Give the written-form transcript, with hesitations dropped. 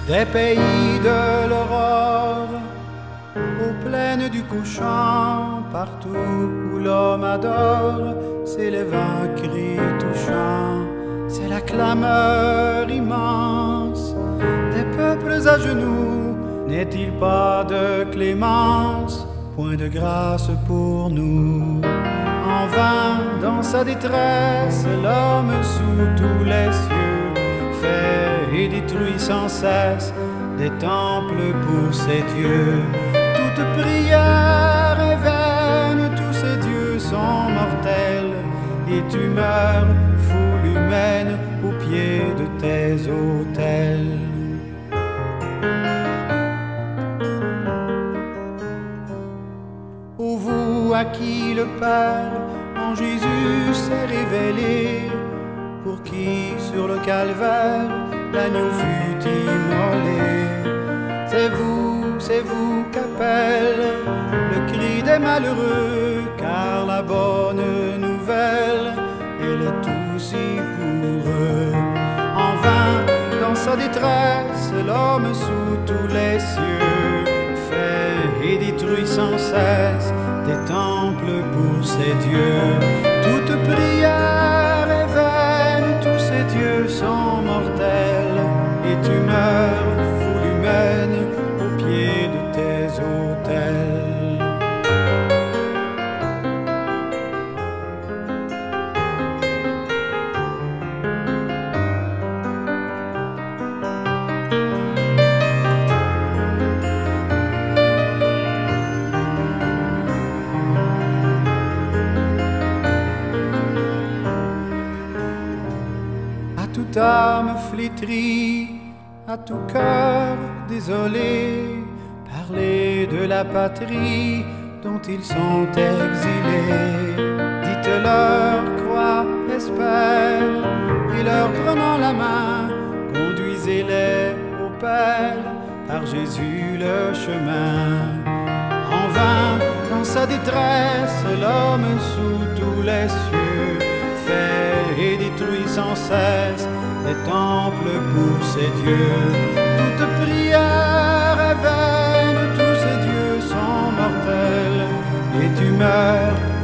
des pays de l'aurore, aux plaines du couchant, partout où l'homme adore, s'élève un cri touchant, c'est la clameur immense des peuples à genoux. N'est-il pas de clémence, point de grâce pour nous? En vain, dans sa détresse, l'homme sous tous les cieux fait et détruit sans cesse des temples pour ses dieux. Toute prière est vaine, tous ces dieux sont mortels, et tu meurs, foule humaine, au pied de tes autels. Ô vous à qui le Père en Jésus s'est révélé, pour qui sur le calvaire l'agneau fut immolé. C'est vous qu'appelle le cri des malheureux, car la bonne nouvelle, elle est aussi pour eux. En vain, dans sa détresse, l'homme sous tous les cieux fait et détruit sans cesse des temples pour ses dieux. Toute prière est vaine, tous ces dieux sont mortels, et tu meurs, foule humaine, au pied de tes autels. À toute âme flétrie, à tout cœur désolé, parlez de la patrie dont ils sont exilés. Dites-leur, crois, espère, et leur prenant la main, conduisez-les au Père, par Jésus le chemin. En vain, dans sa détresse, l'homme sous tous les cieux fait et détruit sans cesse des temples pour ses dieux. Toute prière est vaine, tous ces dieux sont mortels, et tu meurs,